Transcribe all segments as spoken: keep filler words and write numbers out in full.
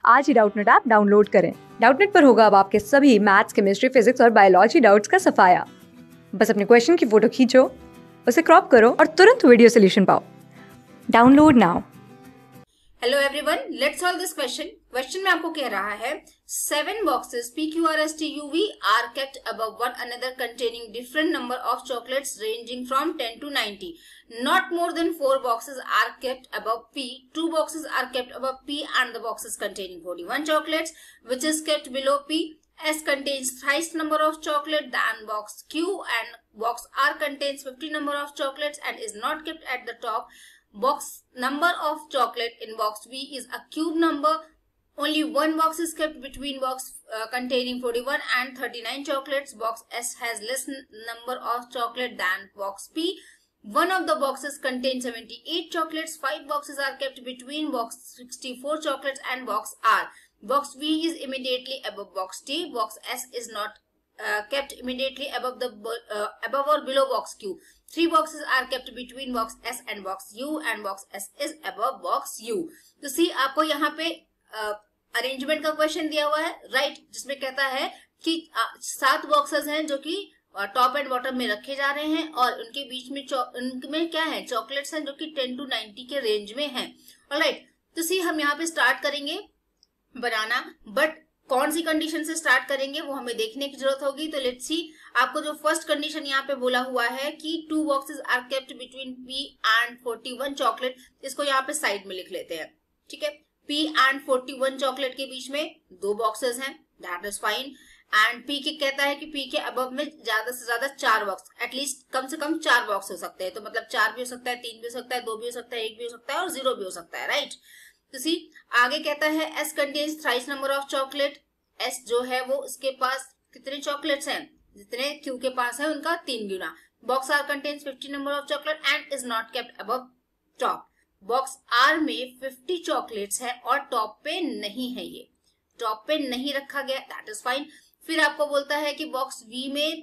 आज ही Doubtnut app download करें। डाउटनेट पर होगा अब आपके सभी मैथ्स, केमिस्ट्री, फिजिक्स और बायोलॉजी डाउट्स का सफाया। बस अपने क्वेश्चन की फोटो खींचो, उसे क्रॉप करो और तुरंत वीडियो सोल्यूशन पाओ। Download now. Hello everyone, let's solve this question. Question में आपको कह रहा है seven boxes P Q R S T U V are kept above one another containing different number of chocolates ranging from ten to ninety. Not more than four boxes are kept above P. Two boxes are kept above P and the boxes containing forty-one chocolates, which is kept below P. S contains thrice number of chocolate than box Q, and box R contains fifty number of chocolates and is not kept at the top. Box number of chocolate in box V is a cube number. Only one box is kept between box uh, containing forty-one and thirty-nine chocolates. Box S has less number of chocolate than box P. One of the boxes contains seventy-eight chocolates. Five boxes are kept between box sixty-four chocolates and box R. Box V is immediately above box T. Box S is not uh, kept immediately above the uh, above or below box Q. Three boxes are kept between box S and box U, and box S is above box U. तो सी आपको यहाँ पे arrangement uh, का question दिया हुआ है, right right? जिसमें कहता है कि uh, सात बॉक्सेस हैं जो कि टॉप एंड बॉटम में रखे जा रहे हैं और उनके बीच में उनमें क्या है, चॉकलेट्स हैं जो कि टेन टू नाइंटी के रेंज में हैं। ऑलराइट, तो सी हम यहाँ पे स्टार्ट करेंगे बनाना, बट कौन सी कंडीशन से स्टार्ट करेंगे वो हमें देखने की जरूरत होगी। तो लेट्स सी, आपको जो फर्स्ट कंडीशन यहाँ पे बोला हुआ है कि two boxes are kept between P and forty one chocolate, इसको यहाँ पे साइड में लिख लेते हैं, ठीक है। P and forty one chocolate के बीच में दो बॉक्सेस हैं, that is fine. And P के कहता है कि पी के अबव में ज्यादा से ज्यादा चार बॉक्स, एटलीस्ट कम से कम चार बॉक्स हो सकते हैं। तो मतलब चार भी हो सकता है, तीन भी हो सकता है, दो भी हो सकता है, एक भी हो सकता है और जीरो भी हो सकता है, राइट। तो सी आगे कहता है S contains thrice number of chocolate. S जो है वो इसके पास कितने चॉकलेट्स हैं, जितने क्यू के पास है उनका तीन गुना। Box R contains fifty number of chocolate and is not kept above top. Box R में फिफ्टी चॉकलेट्स है और टॉप पे नहीं है, ये टॉप पे नहीं रखा गया, दैट इज फाइन। फिर आपको बोलता है कि बॉक्स वी में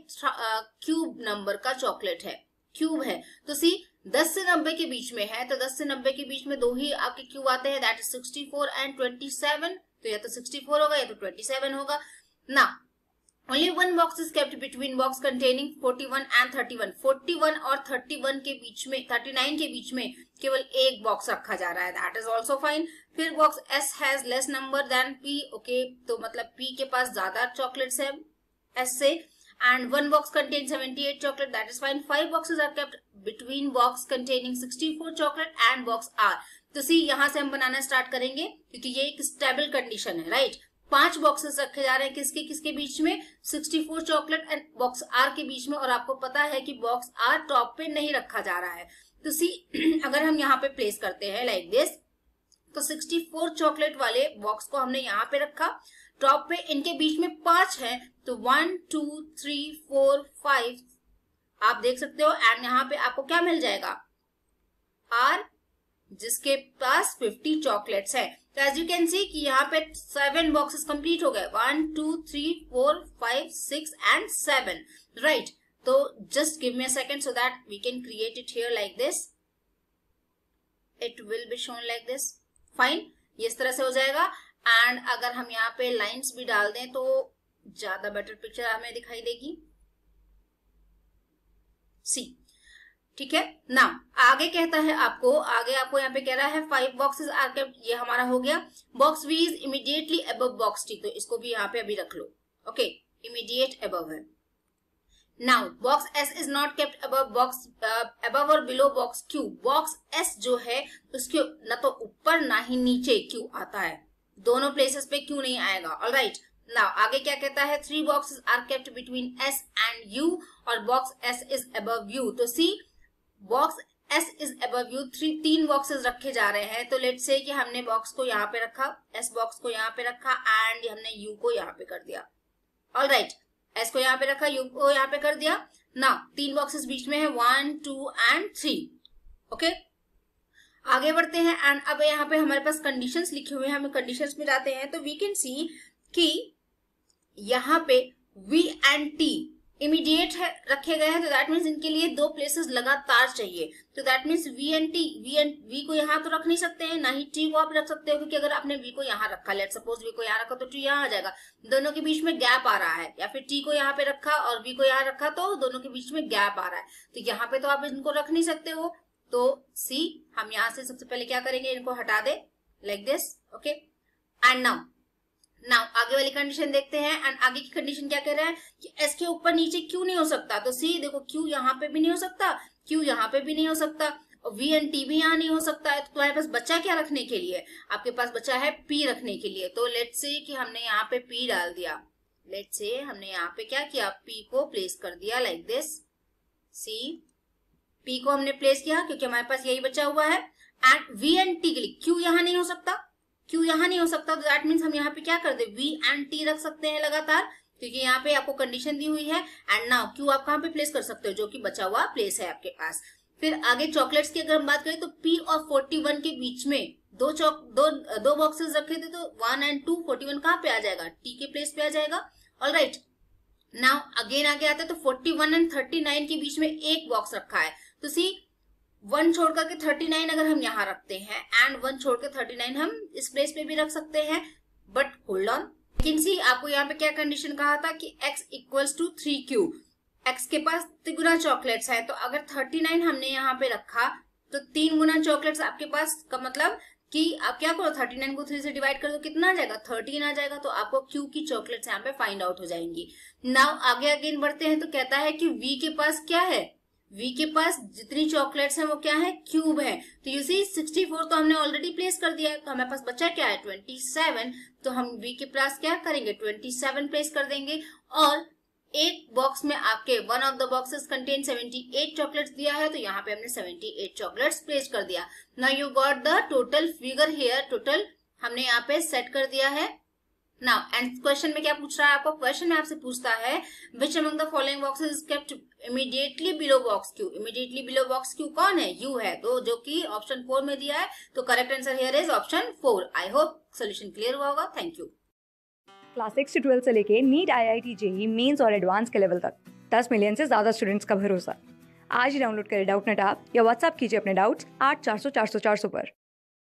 क्यूब नंबर का चॉकलेट है, क्यूब है। तो सी दस से नब्बे के बीच में है, तो दस से नब्बे के बीच में दो ही आपके क्यूब आते हैं, that is sixty four and twenty seven. तो या तो सिक्सटी फोर होगा या तो ट्वेंटी सेवन होगा ना। Only one box is kept between box containing forty one and thirty one. Forty one और थर्टी वन के बीच में, थर्टी नाइन के बीच में केवल एक बॉक्स रखा जा रहा है, दैट इज ऑल्सो फाइन। फिर box S has less number than P, okay, तो मतलब पी के पास ज्यादा चॉकलेट्स है एस से। And one box contain seventy eight chocolate, that is fine. Five boxes are kept between box containing sixty four chocolate and box R. तो see यहाँ से हम बनाना स्टार्ट करेंगे क्योंकि ये एक स्टेबल कंडीशन है, राइट। पांच बॉक्सेस रखे जा रहे हैं, किसके किसके बीच में, sixty four chocolate and box R के बीच में, और आपको पता है कि बॉक्स आर टॉप पे नहीं रखा जा रहा है। तो सी अगर हम यहाँ पे प्लेस करते हैं लाइक दिस, तो सिक्सटी फोर चॉकलेट वाले बॉक्स को हमने यहाँ पे रखा टॉप पे, इनके बीच में पांच है, तो one two three four five आप देख सकते हो। एंड यहाँ पे आपको क्या मिल जाएगा, आर, जिसके पास फिफ्टी चॉकलेट्स है। तो एज यू कैन सी कि यहाँ पे सेवन बॉक्सेस कंप्लीट हो गए, one two three four five six and seven, right. तो just give me a second so that we can create it here like this, it will be shown like this, fine, ये इस तरह से हो जाएगा। And अगर हम यहाँ पे लाइंस भी डाल दें तो ज्यादा बेटर पिक्चर हमें दिखाई देगी, सी, ठीक है ना। आगे कहता है आपको, आगे आपको यहाँ पे कह रहा है फाइव बॉक्सेस आर केप्ट, ये हमारा हो गया। Box V is immediately above box T, तो इसको भी यहाँ पे अभी रख लो, ओके, इमीडिएट अबव है। Now box S is not kept above box above और below box Q. Box S जो है उसके न तो ऊपर ना ही नीचे क्यू आता है, दोनों प्लेसेस पे क्यू नहीं आएगा, ऑलराइट। नाउ आगे क्या कहता है, three boxes are kept between S and U और box S is above U. तो see box S is above U, three तीन बॉक्सेस रखे जा रहे हैं। तो लेट्स से कि हमने बॉक्स को यहाँ पे रखा, एस बॉक्स को यहाँ पे रखा एंड हमने यू को यहाँ पे कर दिया, ऑलराइट। एस को यहाँ पे रखा, यू को यहाँ पे कर दिया ना। तीन बॉक्सेस बीच में है, one two and three, okay. आगे बढ़ते हैं एंड अब यहाँ पे हमारे पास कंडीशंस लिखे हुए हैं, हम कंडीशंस में जाते हैं तो वी कैन सी कि यहाँ पे V एंड T इमीडिएट है रखे गए हैं, तो दैट मीन्स इनके लिए दो प्लेसेस लगातार चाहिए। तो that means V and T, V and V को यहाँ तो रख नहीं सकते हैं, ना ही टी को आप रख सकते हो, क्योंकि अगर आपने वी को यहाँ रखा, लेट सपोज वी को यहाँ रखा तो टी यहाँ आ जाएगा, दोनों के बीच में गैप आ रहा है। या फिर टी को यहाँ पे रखा और वी को यहाँ रखा तो दोनों के बीच में गैप आ रहा है, तो यहाँ पे तो आप इनको रख नहीं सकते हो। तो सी हम यहाँ से सबसे पहले क्या करेंगे, इनको हटा दे like this, okay. And now now आगे वाली कंडीशन देखते हैं। एंड आगे की कंडीशन क्या कह रहा है कि एस के ऊपर नीचे क्यू नहीं हो सकता, तो सी देखो क्यू यहाँ पे भी नहीं हो सकता, क्यू यहाँ पे भी नहीं हो सकता, और वी एंड टी भी यहाँ नहीं हो सकता है। तो तुम्हारे पास बच्चा क्या रखने के लिए, आपके पास बच्चा है पी रखने के लिए। तो लेट्स से कि हमने यहाँ पे पी डाल दिया, लेट्स से हमने यहाँ पे क्या किया, पी को प्लेस कर दिया लाइक दिस। सी पी को हमने प्लेस किया क्योंकि हमारे पास यही बचा हुआ है। एंड वी एंड टी के लिए क्यू यहाँ नहीं हो सकता, क्यू यहाँ नहीं हो सकता, तो दैट मीन्स हम यहाँ पे क्या कर दे, वी एंड टी रख सकते हैं लगातार, क्योंकि यहाँ पे आपको कंडीशन दी हुई है। एंड नाउ क्यू आप कहाँ पे प्लेस कर सकते हो, जो कि बचा हुआ प्लेस है आपके पास। फिर आगे चॉकलेट्स की अगर हम बात करें तो पी और फोर्टी वन के बीच में दो चौक दो दो बॉक्सेस रखे थे, तो one and two, forty one कहाँ पे आ जाएगा, टी के प्लेस पे आ जाएगा। ऑलराइट, नाउ अगेन आगे आते हैं तो forty one and thirty nine के बीच में एक बॉक्स रखा है, तो सी वन छोड़ करके थर्टी नाइन अगर हम यहाँ रखते हैं एंड वन छोड़ के थर्टी नाइन हम इस प्लेस पे भी रख सकते हैं, बट होल्ड ऑन, लेकिन सी आपको यहाँ पे क्या कंडीशन कहा था कि x equals to three Q, x के पास तिगुना चॉकलेट्स है, तो अगर थर्टी नाइन हमने यहाँ पे रखा तो तीन गुना चॉकलेट्स आपके पास, का मतलब कि आप क्या करो, थर्टी नाइन को थ्री से डिवाइड कर दो, कितना आ जाएगा, थर्टीन आ जाएगा, तो आपको क्यू की चॉकलेट्स यहाँ पे फाइंड आउट हो जाएंगी। नाउ आगे अगेन बढ़ते हैं तो कहता है कि v के पास क्या है, v के पास जितनी चॉकलेट्स हैं वो क्या है, क्यूब है। तो यू सी सिक्सटी फोर तो हमने ऑलरेडी प्लेस कर दिया है, तो हमारे पास बचा क्या है, ट्वेंटी सेवन, तो हम v के पास क्या करेंगे, ट्वेंटी सेवन प्लेस कर देंगे। और एक बॉक्स में आपके one of the boxes contain seventy eight chocolates दिया है, तो यहाँ पे हमने सेवेंटी एट चॉकलेट्स प्लेस कर दिया। Now you got the total figure here, total हमने यहाँ पे सेट कर दिया है। नाउ एंड क्वेश्चन में क्या पूछ रहा है आपको, क्वेश्चन में आपसे पूछता है which among the following boxes is kept immediately below box Q, immediately below box Q कौन है, यू है, तो जो कि ऑप्शन फोर में दिया है, तो correct answer here is option four. I hope solution clear हुआ होगा, थैंक यू। क्लास सिक्स से ट्वेल्थ से लेके NEET, IIT, JEE mains और एडवांस के लेवल तक दस मिलियन से ज्यादा स्टूडेंट्स का भरोसा। आज ही डाउनलोड करें डाउटनेट ऐप या व्हाट्सएप कीजिए अपने डाउट्स आठ चार सौ चार सौ चार सौ पर।